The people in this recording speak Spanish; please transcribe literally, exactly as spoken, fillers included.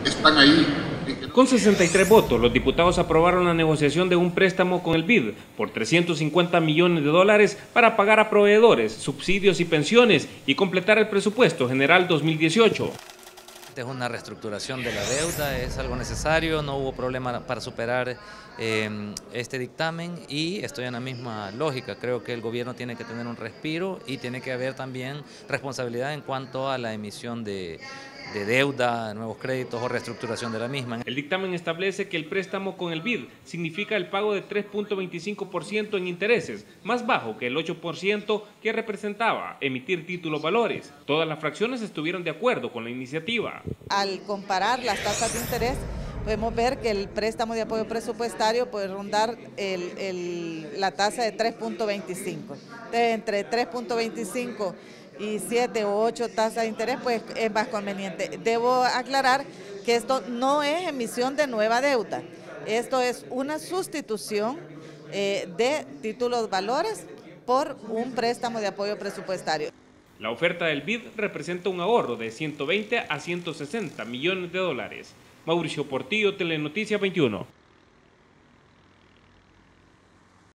están ahí. Con sesenta y tres votos, los diputados aprobaron la negociación de un préstamo con el B I D por trescientos cincuenta millones de dólares para pagar a proveedores, subsidios y pensiones y completar el presupuesto general dos mil dieciocho. Es una reestructuración de la deuda, es algo necesario, no hubo problema para superar eh, este dictamen y estoy en la misma lógica. Creo que el gobierno tiene que tener un respiro y tiene que haber también responsabilidad en cuanto a la emisión de, de deuda, nuevos créditos o reestructuración de la misma. El dictamen establece que el préstamo con el B I D significa el pago de tres punto veinticinco por ciento en intereses, más bajo que el ocho por ciento que representaba emitir títulos valores. Todas las fracciones estuvieron de acuerdo con la iniciativa. Al comparar las tasas de interés, podemos ver que el préstamo de apoyo presupuestario puede rondar el, el, la tasa de tres punto veinticinco. Entonces, entre tres punto veinticinco y siete o ocho tasas de interés, pues es más conveniente. Debo aclarar que esto no es emisión de nueva deuda, esto es una sustitución eh, de títulos valores por un préstamo de apoyo presupuestario. La oferta del B I D representa un ahorro de ciento veinte a ciento sesenta millones de dólares. Mauricio Portillo, Telenoticias veintiuno.